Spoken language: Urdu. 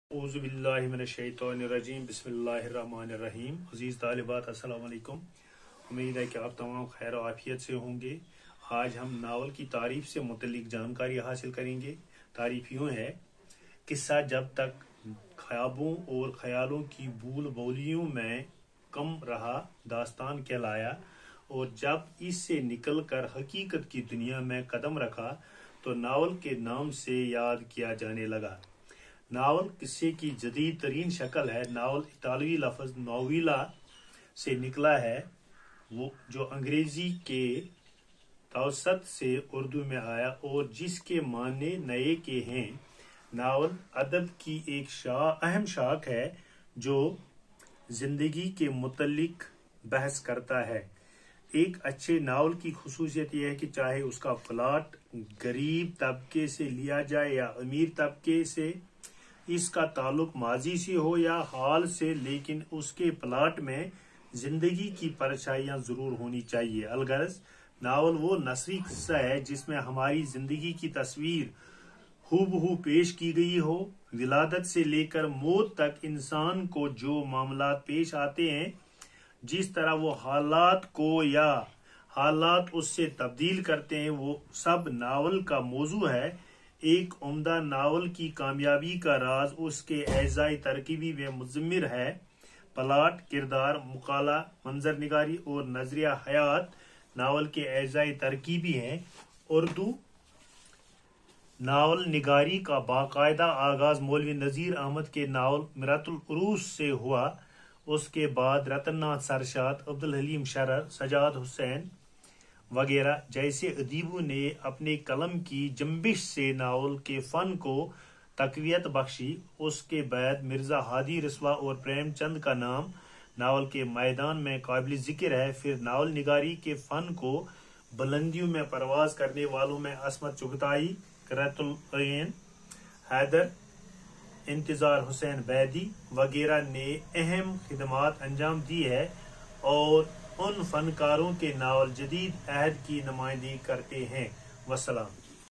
اعوذ باللہ من الشیطان الرجیم بسم اللہ الرحمن الرحیم۔ عزیز طالبات السلام علیکم، امید ہے کہ آپ تمام خیر و عافیت سے ہوں گے۔ آج ہم ناول کی تعریف سے متعلق جانکاری حاصل کریں گے۔ تعریف یوں ہے: قصہ جب تک خوابوں اور خیالوں کی بول بولیوں میں کم رہا داستان کہلایا، اور جب اس سے نکل کر حقیقت کی دنیا میں قدم رکھا تو ناول کے نام سے یاد کیا جانے لگا۔ ناول قصے کی جدید ترین شکل ہے۔ ناول اطالوی لفظ نویلا سے نکلا ہے، جو انگریزی کے توسط سے اردو میں آیا اور جس کے معنی نئے کے ہیں۔ ناول ادب کی ایک اہم شاخ ہے جو زندگی کے متعلق بحث کرتا ہے۔ ایک اچھے ناول کی خصوصیت یہ ہے کہ چاہے اس کا پلاٹ غریب طبقے سے لیا جائے یا امیر طبقے سے، اس کا تعلق ماضی سے ہو یا حال سے، لیکن اس کے پلاٹ میں زندگی کی پرچھائیاں ضرور ہونی چاہیے۔ الغرض ناول وہ نثری قصہ ہے جس میں ہماری زندگی کی تصویر ہو بہو پیش کی گئی ہو۔ ولادت سے لے کر موت تک انسان کو جو معاملات پیش آتے ہیں، جس طرح وہ حالات کو یا حالات اس سے تبدیل کرتے ہیں، وہ سب ناول کا موضوع ہے۔ ایک عمدہ ناول کی کامیابی کا راز اس کے اجزاء ترکیبی و مضمر ہے۔ پلاٹ، کردار، مقالہ، منظر نگاری اور نظریہ حیات ناول کے اجزاء ترکیبی ہیں۔ اردو ناول نگاری کا باقاعدہ آغاز مولوی نذیر احمد کے ناول مرات العروس سے ہوا۔ اس کے بعد رتن ناتھ سرشاد، عبدالحلیم شرر، سجاد حسین وغیرہ جیسے ادیبوں نے اپنے قلم کی جنبش سے ناول کے فن کو تقویت بخشی۔ اس کے بعد مرزا ہادی رسوا اور پریم چند کا نام ناول کے میدان میں قابل ذکر ہے۔ پھر ناول نگاری کے فن کو بلندیوں میں پرواز کرنے والوں میں عصمت چغتائی، قرۃ العین حیدر، انتظار حسین بیدی وغیرہ نے اہم خدمات انجام دی ہے، اور ان فنکاروں کے ناول جدید عہد کی نمائندگی کرتے ہیں۔ والسلام۔